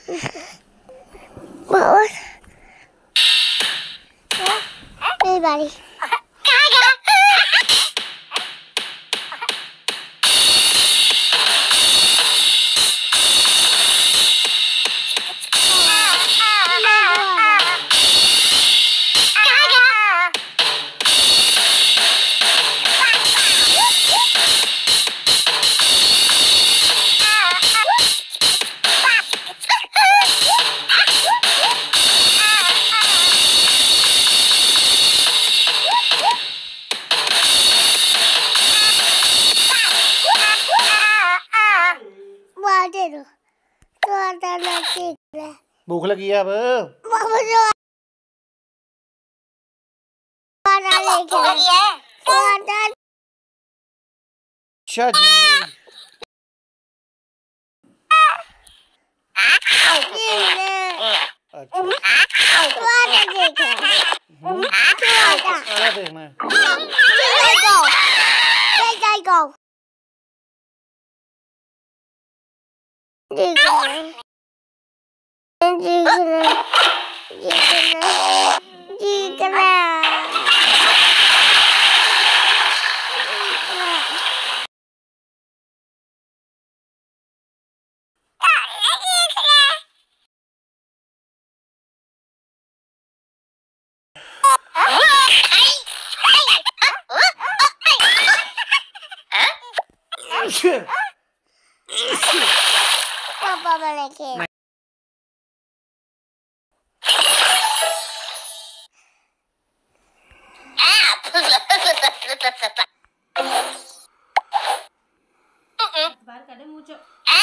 What? Everybody. भूख लगी है अब। अच्छा जी। क्या देखना है? पापा बने खेल। बाहर कर दे मुंह चो।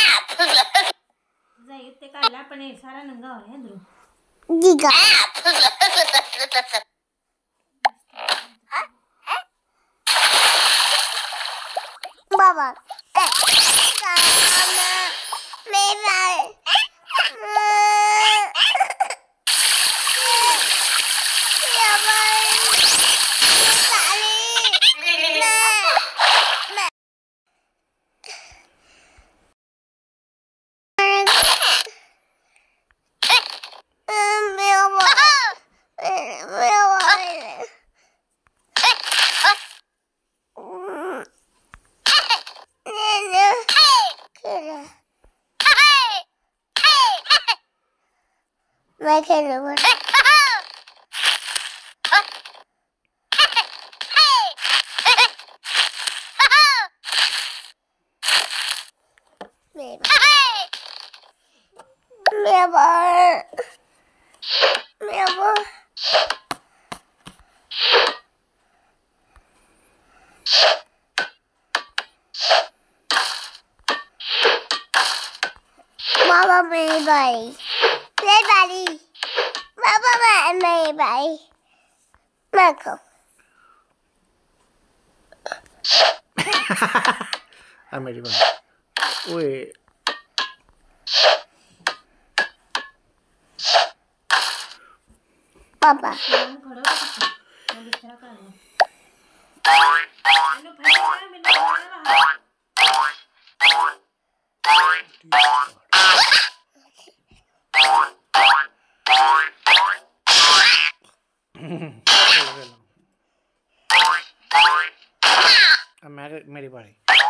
जाइए ते काला पने सारा नंगा हो रहा है इधर। जीगा। बाबा। मैं खेलूंगा। Mama मेरी बारी, मेरी बारी, पापा मेरी बारी, मैं खाऊं। मेरी बारी। ओए पापा खड़ो मैं बिस्तर कर लूं। मैंने फटाया मैंने मारा मेरी बारी।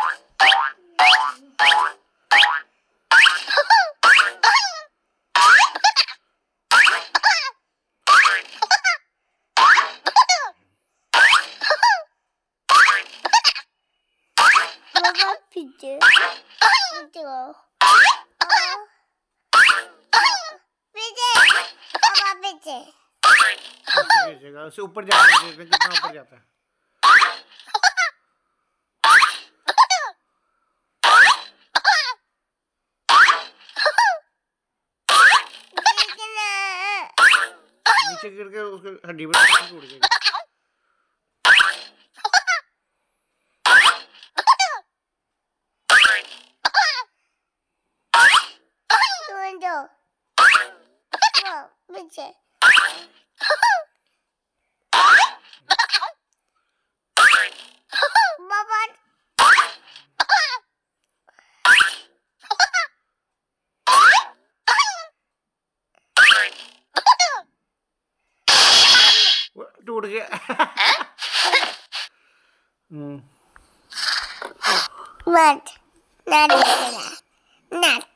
पापा पीछे पीछे पापा पीछे उससे ऊपर जाता है, कितना ऊपर जाता है। नीचे गिर के उसके हड्डी पर टूट गई। पीछे पापा കൊടുക്കുക. What? Not.